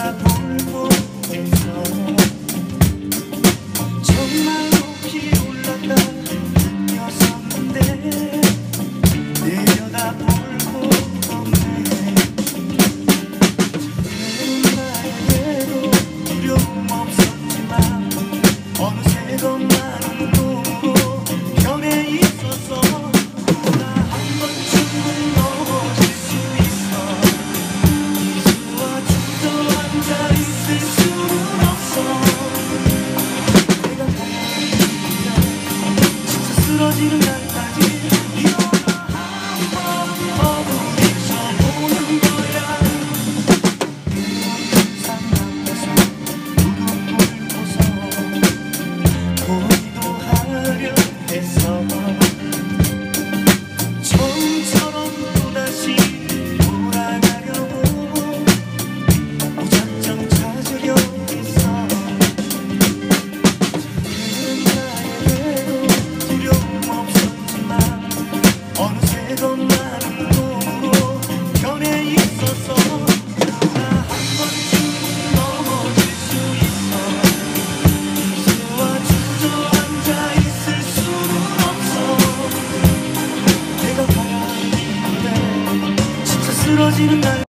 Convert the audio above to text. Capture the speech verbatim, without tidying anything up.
내려다보고 있어. 정말 높이 올랐다 느꼈었는데 내려다보고 없네. 나에게도 두려움 없었지만 어느새 더 많은 몸으로 변해 있었어. 나 한 번쯤은 넘어질 수 있어. 이수와 주저앉아 있을 수는 없어. 내가 가야 진짜 쓰러지는 날까지 일어나 한번 어부딪혀보는 거야. 세상 앞에서 무릎 꿇고서 고기도 하려 했어. 처음처럼 또다시 돌아가려고 무작정 찾으려 했어. 나에게도 두려움 없었지만 어느새 더 많은 몸으로 변해 있었어. 나 한 번쯤 넘어질 수 있어. 이수와 주저앉아 있을 수는 없어. 내가 가야 하는데 진짜 쓰러지는 날